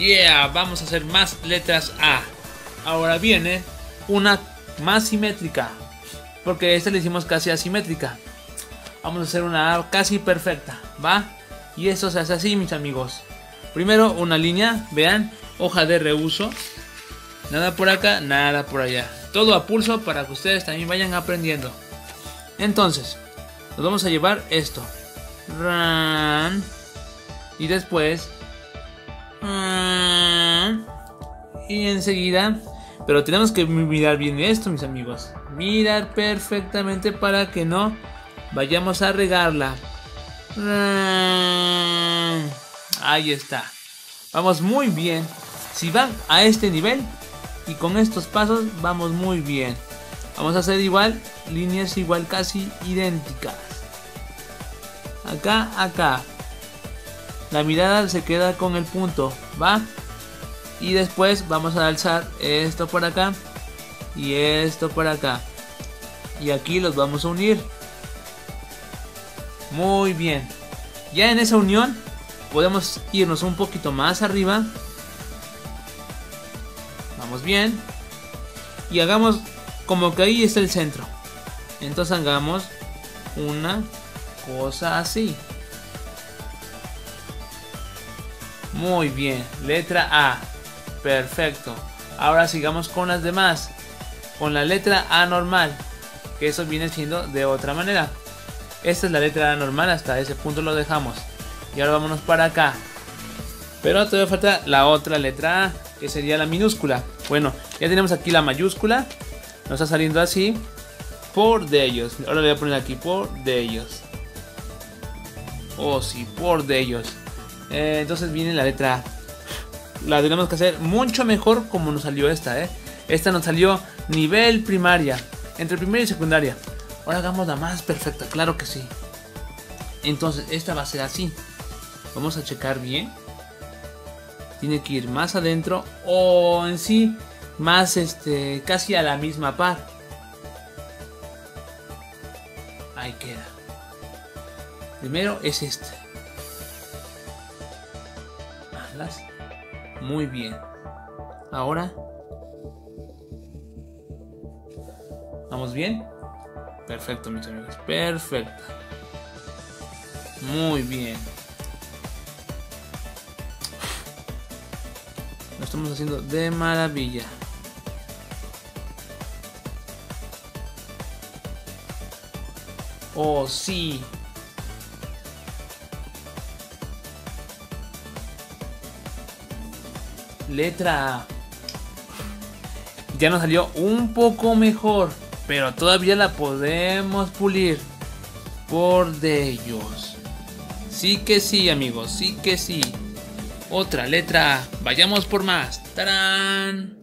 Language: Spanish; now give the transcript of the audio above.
Yeah, vamos a hacer más letras A. Ahora viene una más simétrica, porque esta le hicimos casi asimétrica. Vamos a hacer una A casi perfecta, ¿va? Y esto se hace así, mis amigos. Primero una línea, vean, hoja de reuso. Nada por acá, nada por allá. Todo a pulso para que ustedes también vayan aprendiendo. Entonces, nos vamos a llevar esto. Y después... y enseguida... Pero tenemos que mirar bien esto, mis amigos. Mirar perfectamente para que no vayamos a regarla. Ahí está. Vamos muy bien. Si van a este nivel y con estos pasos vamos muy bien. Vamos a hacer igual, líneas igual casi idénticas. Acá, acá. La mirada se queda con el punto, ¿va? Y después vamos a alzar esto por acá y esto por acá. Y aquí los vamos a unir. Muy bien. Ya en esa unión podemos irnos un poquito más arriba. Vamos bien. Y hagamos como que ahí está el centro. Entonces hagamos una cosa así. Muy bien. Letra A. Perfecto. Ahora sigamos con las demás. Con la letra A normal, que eso viene siendo de otra manera. Esta es la letra A normal, hasta ese punto lo dejamos. Y ahora vámonos para acá. Pero todavía falta la otra letra A, que sería la minúscula. Bueno, ya tenemos aquí la mayúscula. Nos está saliendo así. Por de ellos. Ahora le voy a poner aquí por de ellos. Oh sí, por de ellos. Entonces viene la letra A. La tenemos que hacer mucho mejor como nos salió esta, Esta nos salió nivel primaria, entre primaria y secundaria. Ahora hagamos la más perfecta, claro que sí. Entonces esta va a ser así. Vamos a checar bien. Tiene que ir más adentro o en sí más casi a la misma par. Ahí queda. Primero es este. Alas. Muy bien. Ahora. ¿Vamos bien? Perfecto, mis amigos. Perfecto. Muy bien. Lo estamos haciendo de maravilla. Oh, sí. Letra A. Ya nos salió un poco mejor, pero todavía la podemos pulir. Por de ellos. Sí que sí, amigos, sí que sí. Otra letra A. Vayamos por más. ¡Tarán!